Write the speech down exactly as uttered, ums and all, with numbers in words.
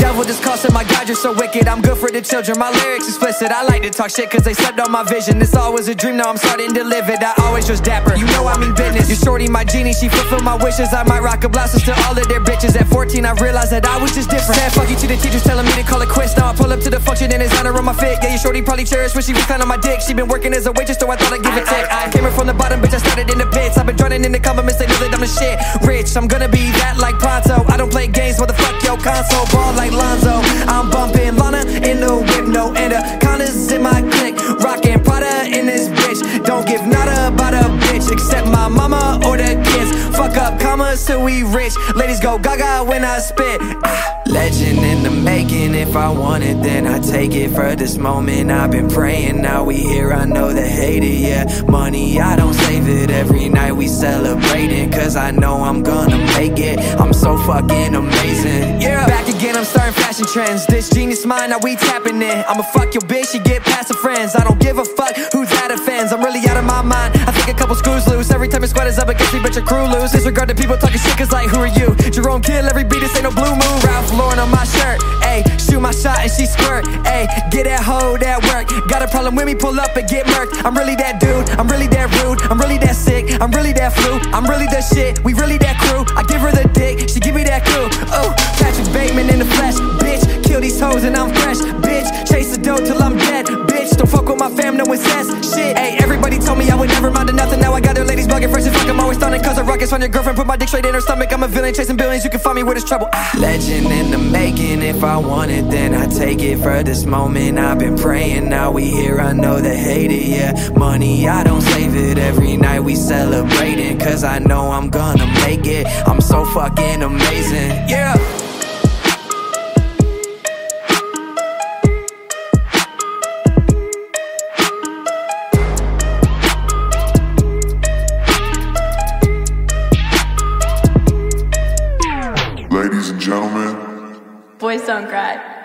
devil just costing my God, you're so wicked. I'm good for the children, my lyrics explicit. I like to talk shit cause they slept on my vision. This all was a dream, now I'm starting to live it. I always was dapper, you know I mean business. You shorty my genie, she fulfill my wishes. I might rock a blouse to all of their bitches. At fourteen I realized that I was just different. Said fuck you to the teachers telling me to call it quits. Now I pull up to the function and it's honor on my fit. Yeah, your shorty probably cherished when she was on my dick. She been working as a waitress, so I thought I'd give it tech. I came here from the bottom, bitch, I started in the pits. I've been drowning in the compliments, they know that I'm the shit. Rich, I'm gonna be that like pronto. I don't play games, motherfuck yo console. Ball like Lonzo, I'm bumping Lana in the whip, no anacondas in my clique. Rockin' Prada in this bitch. Don't give nada about a bitch except my mama or the kids. Fuck up commas till we rich. Ladies go gaga when I spit. Ah. Legend in the making, if I want it then I take it. For this moment I've been praying, now we here, I know they hate it. Yeah, money, I don't save it, every night we celebrating. Cause I know I'm gonna make it, I'm so fucking amazing. Yeah, back again, I'm starting fashion trends. This genius mind, now we tapping in. I'ma fuck your bitch, she get past her friends. I don't give a fuck who's that offends, I'm really out of my mind. I think a couple screws loose, every time your squad is up against me, but your crew lose. Disregard the people talking shit cause like who are you? Jerome Kill, every beat, this ain't no blue moon. Ralph Lauren on my shirt, ayy, shoot my shot and she squirt, ayy, get that hoe that work. Got a problem with me, pull up and get murked. I'm really that dude, I'm really that rude, I'm really that sick, I'm really that flu, I'm really the shit, we really that crew. I give her the dick, she give me that clue. Oh, Patrick Bateman in the flesh, bitch, kill these hoes and I'm fresh, bitch, chase the dough till I'm dead, bitch, don't fuck with my fam, no incest, shit. Ayy, everybody told me I would never mind to nothing, now I got their ladies bugging first and fuck, I'm always stunning cause a ruckus on your girlfriend, put my dick straight in her stomach. I'm a villain chasing billions, you can find me where there's trouble. Ah. Legend in the making, if I want it then I take it. For this moment I've been praying, now we here, I know they hate it. Yeah, money, I don't save it, every night we celebrating. Cause I know I'm gonna make it, I'm so fucking amazing. Yeah. Ladies and gentlemen, boys don't cry.